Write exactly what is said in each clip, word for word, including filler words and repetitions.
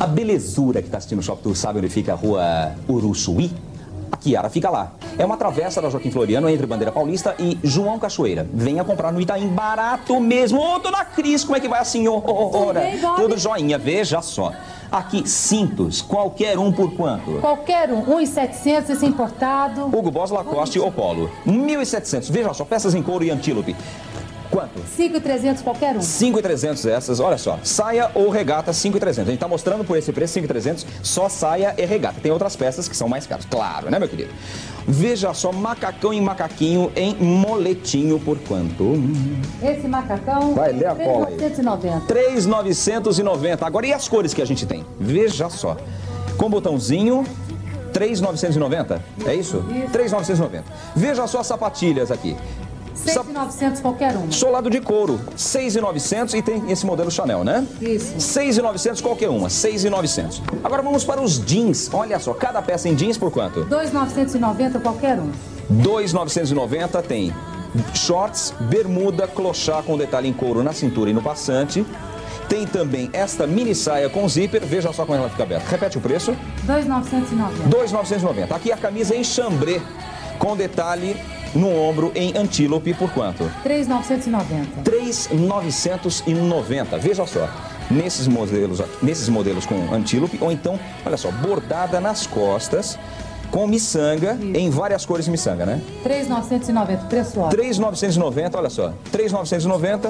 A belezura que está assistindo o Shop Tour sabe onde fica a rua Uruçuí? A Kiara fica lá. É uma travessa da Joaquim Floriano entre Bandeira Paulista e João Cachoeira. Venha comprar no Itaim, barato mesmo. Ô, dona Cris, como é que vai a senhora? Tudo bem, Bob? Tudo joinha, veja só. Aqui, cintos, qualquer um por quanto? Qualquer um, um e setecentos, esse importado. Hugo Boss, Lacoste ou Polo. mil e setecentos, veja só, peças em couro e antílope. Quanto? cinco e trezentos qualquer um. cinco e trezentos essas, olha só. Saia ou regata, cinco e trezentos. A gente tá mostrando por esse preço, cinco e trezentos, só saia e regata. Tem outras peças que são mais caras, claro, né, meu querido? Veja só, macacão e macaquinho em moletinho por quanto? Esse macacão, Vai, lê a cola aí. três mil novecentos e noventa. três mil novecentos e noventa. Agora, e as cores que a gente tem? Veja só. Com botãozinho, três mil novecentos e noventa. É isso? Isso. três mil novecentos e noventa. Veja só as sapatilhas aqui. seis mil e novecentos qualquer uma. Solado de couro, seis mil e novecentos e tem esse modelo Chanel, né? Isso. seis mil e novecentos qualquer uma, seis mil e novecentos. Agora vamos para os jeans. Olha só, cada peça em jeans por quanto? dois mil novecentos e noventa qualquer um. dois mil novecentos e noventa tem shorts, bermuda, clochá com detalhe em couro na cintura e no passante. Tem também esta mini saia com zíper, veja só como ela fica aberta. Repete o preço. dois mil novecentos e noventa. dois mil novecentos e noventa. Aqui a camisa em chambré com detalhe no ombro em antílope por quanto? três mil novecentos e noventa. três mil novecentos e noventa. Veja só, nesses modelos, nesses modelos com antílope, ou então, olha só, bordada nas costas, com miçanga, Isso. em várias cores de miçanga, né? três mil novecentos e noventa, preço ótimo. três mil novecentos e noventa, olha só, três mil novecentos e noventa,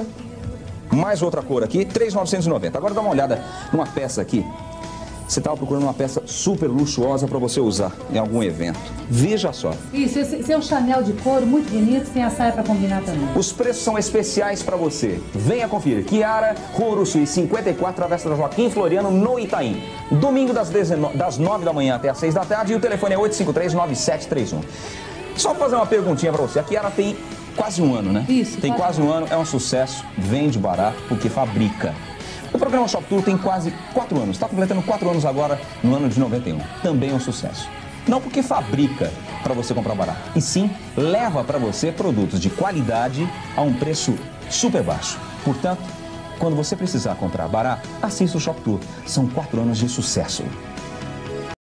mais outra cor aqui, três mil novecentos e noventa. Agora dá uma olhada numa peça aqui. Você estava procurando uma peça super luxuosa para você usar em algum evento. Veja só. Isso, esse, esse é um Chanel de couro muito bonito, tem a saia para combinar também. Os preços são especiais para você. Venha conferir. Kiara, Rua Uruçuí, cinquenta e quatro, Travessa da Joaquim Floriano, no Itaim. Domingo das, dezenove, das nove da manhã até as seis da tarde e o telefone é oito cinco três, nove sete três um. Só fazer uma perguntinha para você. A Kiara tem quase um ano, né? Isso. Tem quase um ano, é um sucesso, vende barato porque fabrica. O programa Shop Tour tem quase quatro anos, está completando quatro anos agora, no ano de noventa e um. Também é um sucesso. Não porque fabrica para você comprar barato, e sim leva para você produtos de qualidade a um preço super baixo. Portanto, quando você precisar comprar barato, assista o Shop Tour. São quatro anos de sucesso.